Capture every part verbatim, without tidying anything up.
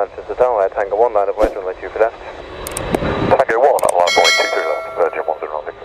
Manchester Tower, Tango one, line of wedge, runway two for left. Tango one at one point two two left, Virgin one zero Victor.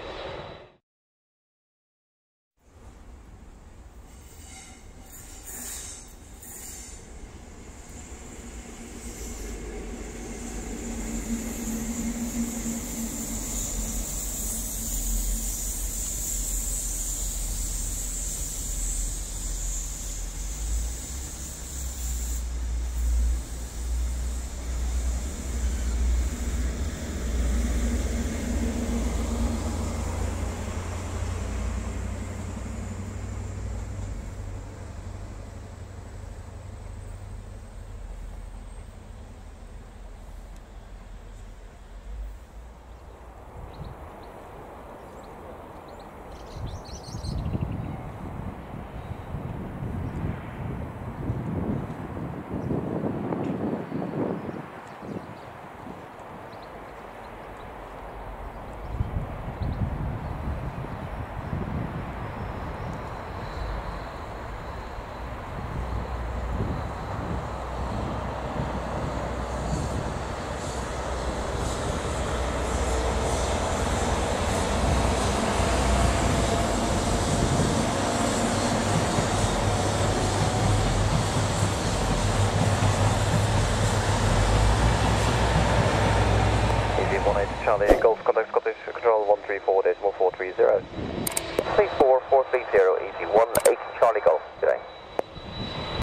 Charlie, Golf contact Scottish Control one three four decimal four three zero. three four four three zero, easy one eight Charlie Golf today.